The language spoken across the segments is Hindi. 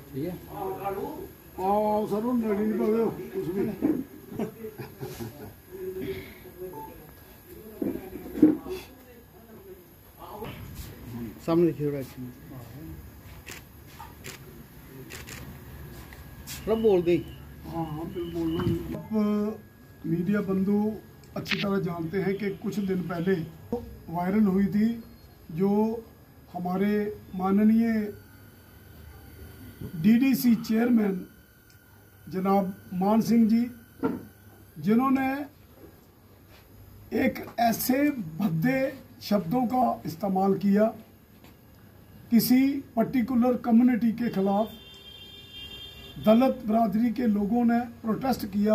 ठीक है सर लड़ी नहीं पावे कुछ भी सामने देखिए थोड़ा बोल दी। हाँ बिल्कुल। अब मीडिया बंधु अच्छी तरह जानते हैं कि कुछ दिन पहले वायरल हुई थी जो हमारे माननीय डीडीसी चेयरमैन जनाब मान सिंह जी, जिन्होंने एक ऐसे भद्दे शब्दों का इस्तेमाल किया किसी पर्टिकुलर कम्युनिटी के खिलाफ। दलित बरादरी के लोगों ने प्रोटेस्ट किया।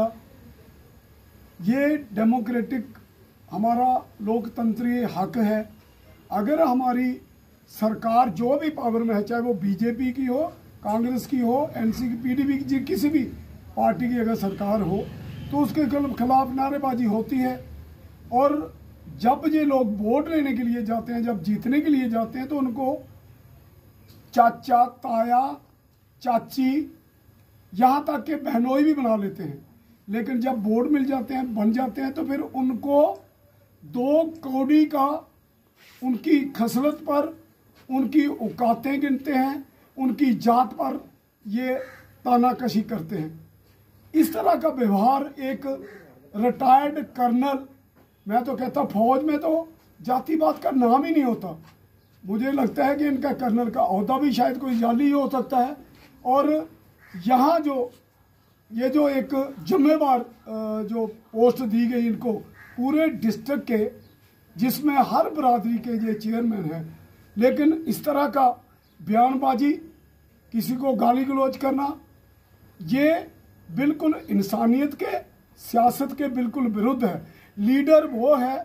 ये डेमोक्रेटिक हमारा लोकतंत्रीय हक है। अगर हमारी सरकार जो भी पावर में है, चाहे वो बीजेपी की हो, कांग्रेस की हो, एनसी की, पीडीपी की, किसी भी पार्टी की अगर सरकार हो तो उसके खिलाफ नारेबाजी होती है। और जब ये लोग वोट लेने के लिए जाते हैं, जब जीतने के लिए जाते हैं तो उनको चाचा, ताया, चाची, यहाँ तक के बहनोई भी बना लेते हैं। लेकिन जब वोट मिल जाते हैं, बन जाते हैं, तो फिर उनको दो कौड़ी का उनकी खसलत पर, उनकी औकातें गिनते हैं, उनकी जात पर ये तानाकशी करते हैं। इस तरह का व्यवहार एक रिटायर्ड कर्नल, मैं तो कहता फौज में तो जातिवाद का नाम ही नहीं होता। मुझे लगता है कि इनका कर्नल का ओहदा भी शायद कोई जाली हो सकता है। और यहाँ ये जो एक जिम्मेवार जो पोस्ट दी गई इनको पूरे डिस्ट्रिक्ट के, जिसमें हर बरादरी के ये चेयरमैन हैं, लेकिन इस तरह का बयानबाजी, किसी को गाली गलौज करना, ये बिल्कुल इंसानियत के, सियासत के बिल्कुल विरुद्ध है। लीडर वो है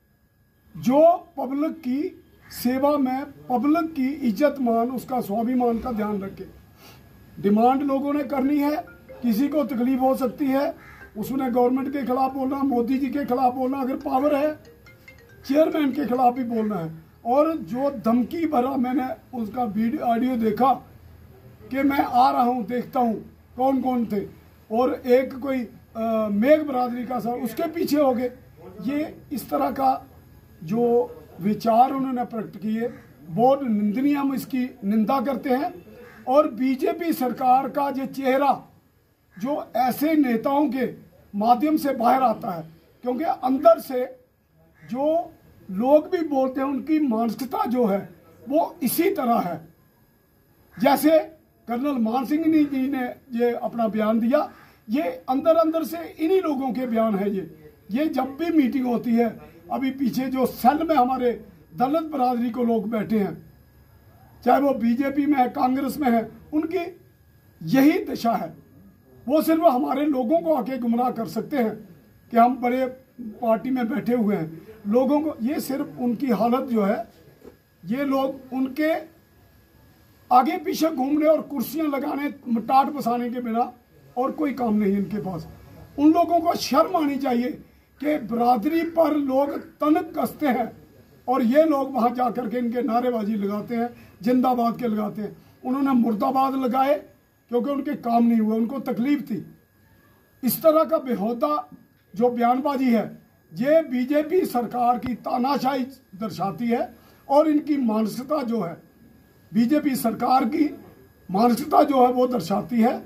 जो पब्लिक की सेवा में, पब्लिक की इज्जत मान, उसका स्वाभिमान का ध्यान रखे। डिमांड लोगों ने करनी है, किसी को तकलीफ हो सकती है, उसने गवर्नमेंट के खिलाफ बोलना, मोदी जी के खिलाफ बोलना, अगर पावर है चेयरमैन के खिलाफ भी बोलना है। और जो धमकी भरा, मैंने उसका वीडियो ऑडियो देखा कि मैं आ रहा हूं, देखता हूं कौन कौन थे, और एक कोई मेघ बरादरी का सर उसके पीछे हो गए। ये इस तरह का जो विचार उन्होंने प्रकट किए, बहुत निंदनीय, हम इसकी निंदा करते हैं। और बीजेपी सरकार का ये चेहरा जो ऐसे नेताओं के माध्यम से बाहर आता है, क्योंकि अंदर से जो लोग भी बोलते हैं उनकी मानसिकता जो है वो इसी तरह है। जैसे कर्नल मान सिंह जी ने ये अपना बयान दिया, ये अंदर अंदर से इन्हीं लोगों के बयान है। ये जब भी मीटिंग होती है, अभी पीछे जो सेल में हमारे दलित बरादरी को लोग बैठे हैं, चाहे वो बीजेपी में है, कांग्रेस में है, उनकी यही दिशा है। वो सिर्फ हमारे लोगों को आके गुमराह कर सकते हैं कि हम बड़े पार्टी में बैठे हुए हैं। लोगों को ये सिर्फ उनकी हालत जो है, ये लोग उनके आगे पीछे घूमने और कुर्सियां लगाने, टाट बसाने के बिना और कोई काम नहीं है इनके पास। उन लोगों को शर्म आनी चाहिए कि बरादरी पर लोग तनक कसते हैं और ये लोग वहां जाकर के इनके नारेबाजी लगाते हैं, जिंदाबाद के लगाते हैं। उन्होंने मुर्दाबाद लगाए क्योंकि उनके काम नहीं हुए, उनको तकलीफ थी। इस तरह का बेहुदा जो बयानबाजी है, ये बीजेपी सरकार की तानाशाही दर्शाती है। और इनकी मानसिकता जो है, बीजेपी सरकार की मानसिकता जो है वो दर्शाती है।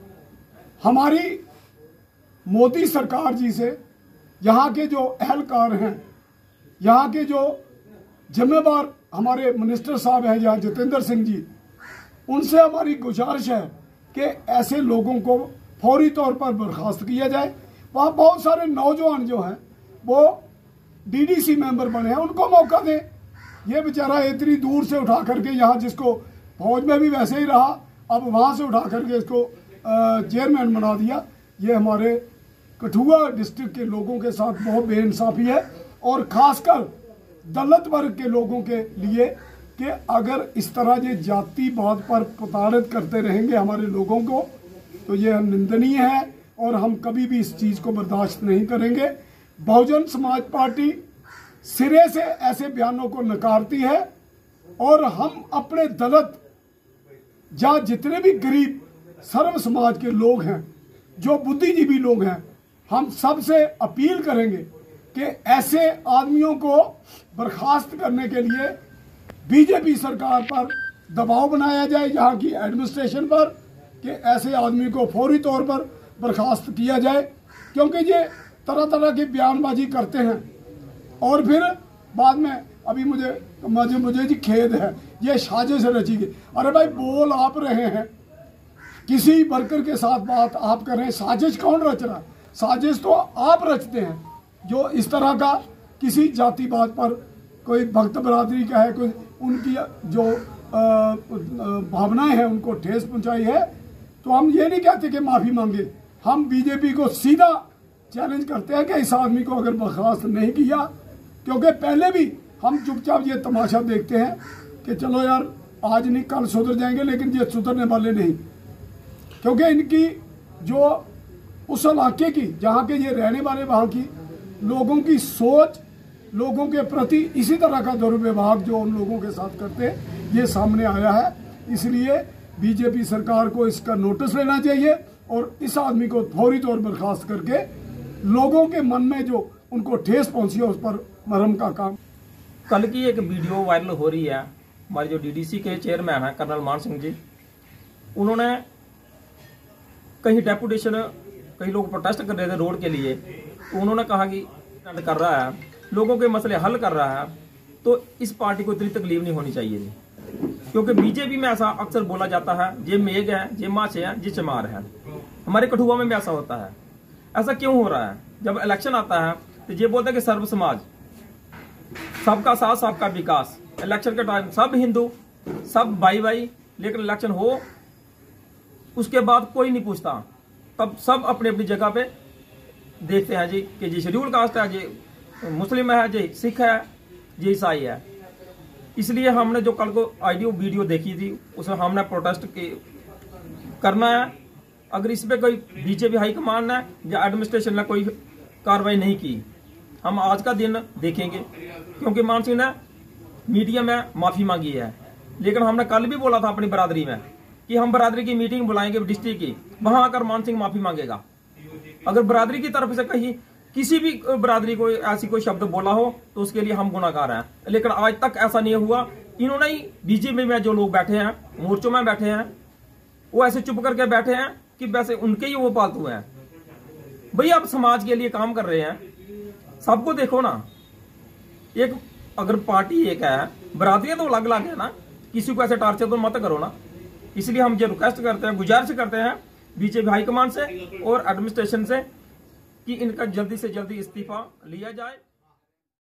हमारी मोदी सरकार जी से, यहाँ के जो अहलकार हैं, यहाँ के जो जिम्मेवार हमारे मिनिस्टर साहब हैं जहाँ जितेंद्र सिंह जी, उनसे हमारी गुजारिश है कि ऐसे लोगों को फौरी तौर पर बर्खास्त किया जाए। वहाँ बहुत सारे नौजवान जो हैं वो डीडीसी मेंबर बने हैं, उनको मौका दें। ये बेचारा इतनी दूर से उठा करके यहाँ, जिसको फौज में भी वैसे ही रहा, अब वहाँ से उठा करके इसको चेयरमैन बना दिया। ये हमारे कठुआ डिस्ट्रिक्ट के लोगों के साथ बहुत बेइंसाफी है, और ख़ासकर दलित वर्ग के लोगों के लिए कि अगर इस तरह ये जातिवाद पर प्रताड़ित करते रहेंगे हमारे लोगों को, तो ये निंदनीय है और हम कभी भी इस चीज़ को बर्दाश्त नहीं करेंगे। बहुजन समाज पार्टी सिरे से ऐसे बयानों को नकारती है और हम अपने दलित या जितने भी गरीब सर्व समाज के लोग हैं, जो बुद्धिजीवी लोग हैं, हम सबसे अपील करेंगे कि ऐसे आदमियों को बर्खास्त करने के लिए बीजेपी सरकार पर दबाव बनाया जाए, यहाँ की एडमिनिस्ट्रेशन पर, कि ऐसे आदमी को फौरी तौर पर बर्खास्त किया जाए, क्योंकि ये तरह तरह की बयानबाजी करते हैं और फिर बाद में अभी मुझे जी खेद है, ये साजिश रची गई। अरे भाई, बोल आप रहे हैं, किसी वर्कर के साथ बात आप कर रहे हैं, साजिश कौन रच रहा है? साजिश तो आप रचते हैं, जो इस तरह का किसी जाति बात पर, कोई भक्त बरादरी का है, कोई उनकी जो भावनाएं हैं उनको ठेस पहुंचाई है। तो हम ये नहीं कहते कि माफी मांगे, हम बीजेपी को सीधा चैलेंज करते हैं कि इस आदमी को अगर बर्खास्त नहीं किया, क्योंकि पहले भी हम चुपचाप ये तमाशा देखते हैं कि चलो यार आज नहीं कल सुधर जाएंगे, लेकिन ये सुधरने वाले नहीं, क्योंकि इनकी जो उस इलाके की, जहाँ के ये रहने वाले, वहाँ की लोगों की सोच, लोगों के प्रति इसी तरह का दुर्व्यवहार जो उन लोगों के साथ करते हैं, ये सामने आया है। इसलिए बीजेपी सरकार को इसका नोटिस लेना चाहिए और इस आदमी को फौरी तौर पर बर्खास्त करके लोगों के मन में जो उनको ठेस पहुंची है उस पर मरहम का काम। कल की एक वीडियो वायरल हो रही है, हमारे जो डीडीसी के चेयरमैन हैं कर्नल मान सिंह जी, उन्होंने कहीं डेपुटेशन, कई लोग प्रोटेस्ट कर रहे थे रोड के लिए, तो उन्होंने कहा कि कर रहा है, लोगों के मसले हल कर रहा है, तो इस पार्टी को इतनी तकलीफ नहीं होनी चाहिए थी, क्योंकि बीजेपी में ऐसा अक्सर बोला जाता है, जे मेघ है, जे माछे हैं, जे चमार है। हमारे कठुआ में भी ऐसा होता है। ऐसा क्यों हो रहा है? जब इलेक्शन आता है तो ये बोलते हैं कि सर्व समाज, सबका साथ, सबका विकास। इलेक्शन के टाइम सब हिंदू, सब भाई भाई, लेकिन इलेक्शन हो उसके बाद कोई नहीं पूछता, तब सब अपनी अपनी जगह पे देखते हैं जी कि जी शेड्यूल कास्ट है, जी मुस्लिम है, जी सिख है, जी ईसाई है। इसलिए हमने जो कल को ऑडियो वीडियो देखी थी, उसमें हमने प्रोटेस्ट करना है। अगर इस पे कोई बीजेपी हाईकमान ने या एडमिनिस्ट्रेशन ने कोई कार्रवाई नहीं की, हम आज का दिन देखेंगे, क्योंकि मान सिंह ने मीडिया में माफी मांगी है, लेकिन हमने कल भी बोला था अपनी बरादरी में कि हम बरादरी की मीटिंग बुलाएंगे डिस्ट्रिक्ट की, वहां आकर मान सिंह माफी मांगेगा। अगर बरादरी की तरफ से कहीं किसी भी बरादरी को ऐसी कोई शब्द बोला हो तो उसके लिए हम गुनाहगार हैं, लेकिन आज तक ऐसा नहीं हुआ। इन्होंने ही बीजेपी में जो लोग बैठे हैं, मोर्चों में बैठे हैं, वो ऐसे चुप करके बैठे हैं कि वैसे उनके ही वो पालतू हैं। भैया आप समाज के लिए काम कर रहे हैं, सबको देखो ना। एक अगर पार्टी एक है, बरादरियां तो अलग अलग है ना, किसी को ऐसे टार्चर तो मत करो ना। इसलिए हम ये रिक्वेस्ट करते हैं, गुजारिश करते हैं बीजेपी हाईकमान से और एडमिनिस्ट्रेशन से कि इनका जल्दी से जल्दी इस्तीफा लिया जाए।